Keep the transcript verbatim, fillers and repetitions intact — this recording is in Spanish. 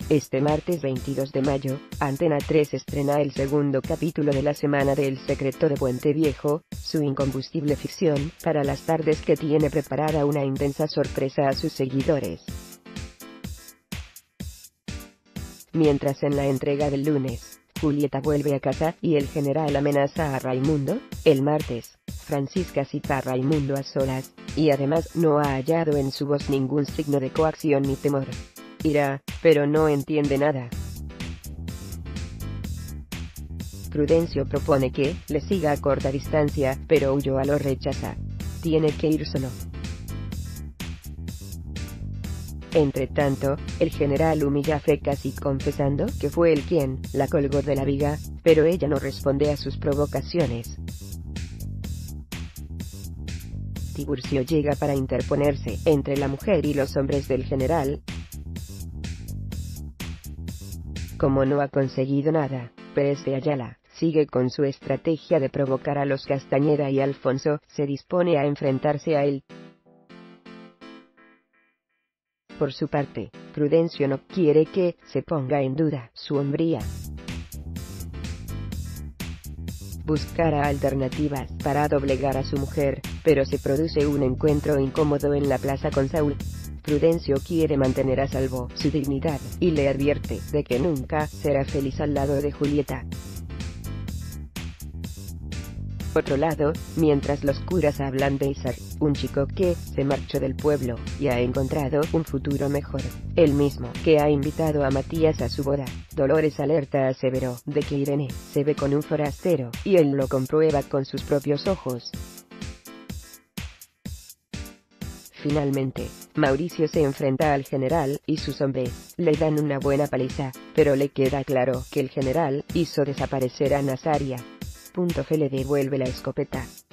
Este martes veintidós de mayo, Antena tres estrena el segundo capítulo de la semana de El secreto de Puente Viejo, su incombustible ficción, para las tardes que tiene preparada una intensa sorpresa a sus seguidores. Mientras en la entrega del lunes, Julieta vuelve a casa y el general amenaza a Raimundo, el martes, Francisca cita a Raimundo a solas, y además no ha hallado en su voz ningún signo de coacción ni temor. Irá, pero no entiende nada. Prudencio propone que le siga a corta distancia, pero Ulloa lo rechaza. Tiene que ir solo. Entre tanto, el general humilla a Fe casi confesando que fue él quien la colgó de la viga, pero ella no responde a sus provocaciones. Tiburcio llega para interponerse entre la mujer y los hombres del general. Como no ha conseguido nada, Pérez de Ayala sigue con su estrategia de provocar a los Castañeda y Alfonso se dispone a enfrentarse a él. Por su parte, Prudencio no quiere que se ponga en duda su hombría. Buscará alternativas para doblegar a su mujer, pero se produce un encuentro incómodo en la plaza con Saúl. Prudencio quiere mantener a salvo su dignidad, y le advierte de que nunca será feliz al lado de Julieta. Por otro lado, mientras los curas hablan de Isaac, un chico que se marchó del pueblo y ha encontrado un futuro mejor, el mismo que ha invitado a Matías a su boda, Dolores alerta a Severo de que Irene se ve con un forastero, y él lo comprueba con sus propios ojos. Finalmente, Mauricio se enfrenta al general y sus hombres le dan una buena paliza, pero le queda claro que el general hizo desaparecer a Nazaria. Punto Fe le devuelve la escopeta.